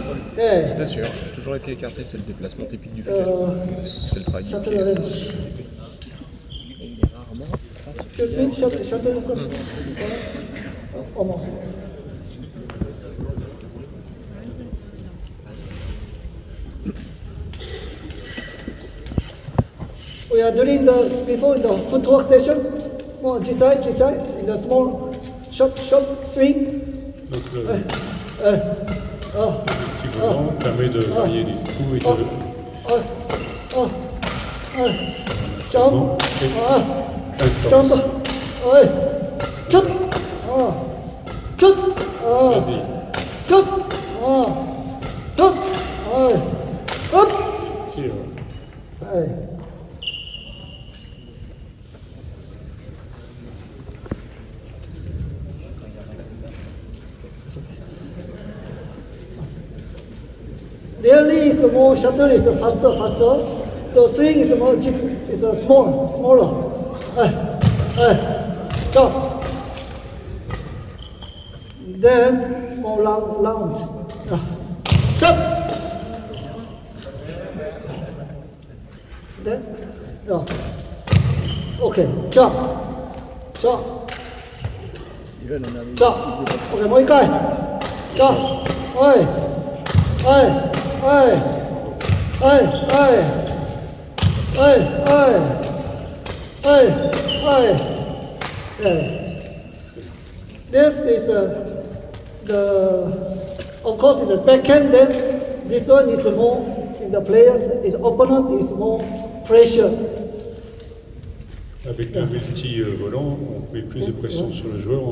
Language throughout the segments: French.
C'est sûr, toujours les pieds écartés, c'est le déplacement typique du fugal. C'est le travail du pied. Et il est rarement face au fugal. We are doing before in the footwork sessions, more jisai, in the small, short swing. Donc le petit volant permet de varier les coups et de... Jump, jump, chut, chut, vas-y. chut, chut, Tire. Really, is more shuttle is faster. The swing is more smaller. Jump. Then more round. Jump. Then, okay, jump. Jump. Okay, もう一回。Jump. This is of course, it's a backhand. Then this one is more in the players. His opponent is more pressure. Avec le multi-volant, on met plus de pression sur le joueur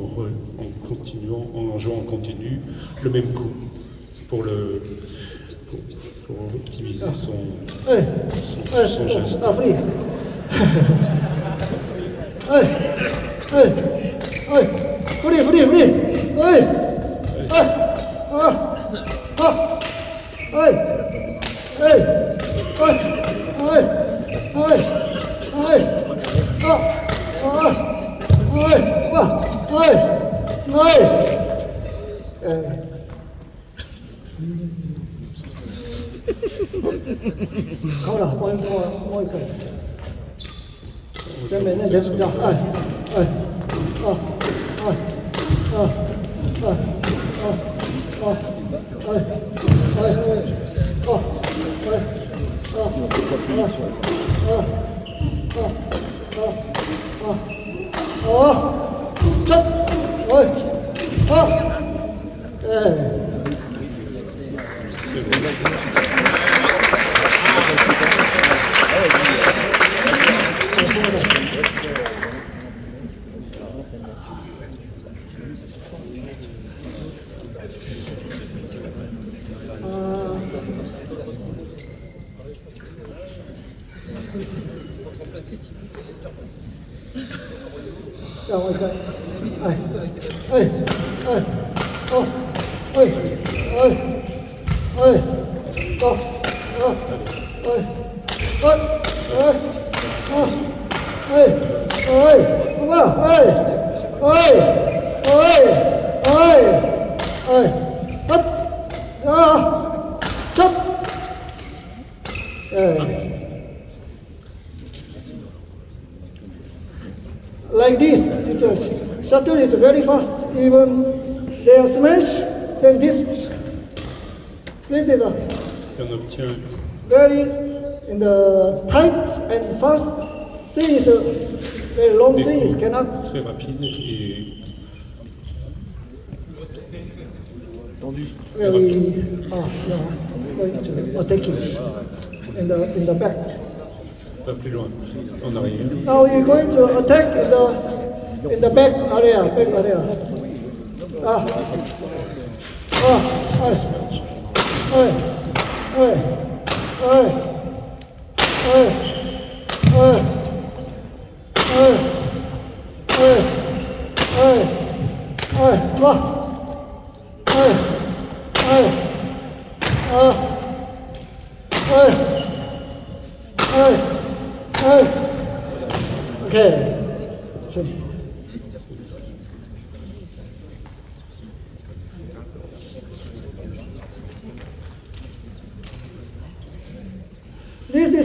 en jouant en continu le même coup pour optimiser son geste. Kamura, more一回。前面那边是这样，Like this, shuttle is very fast. Even they are smash, then this is a very in the tight and fast. Swing is a very long swing. Is cannot très rapide et very going to attacking in the back. pas plus loin en arrière. Now you're going to attack in the back area. Okay.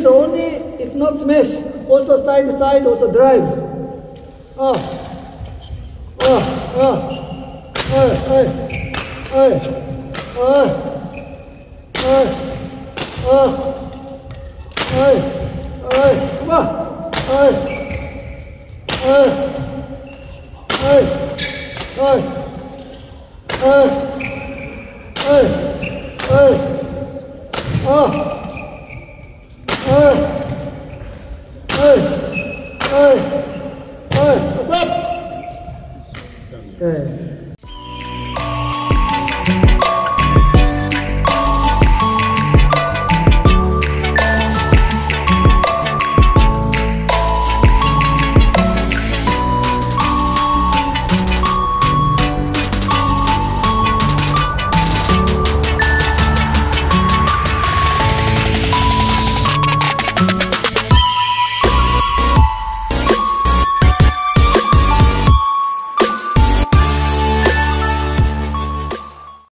only, it's not smash. Also side to side, also drive. Come on.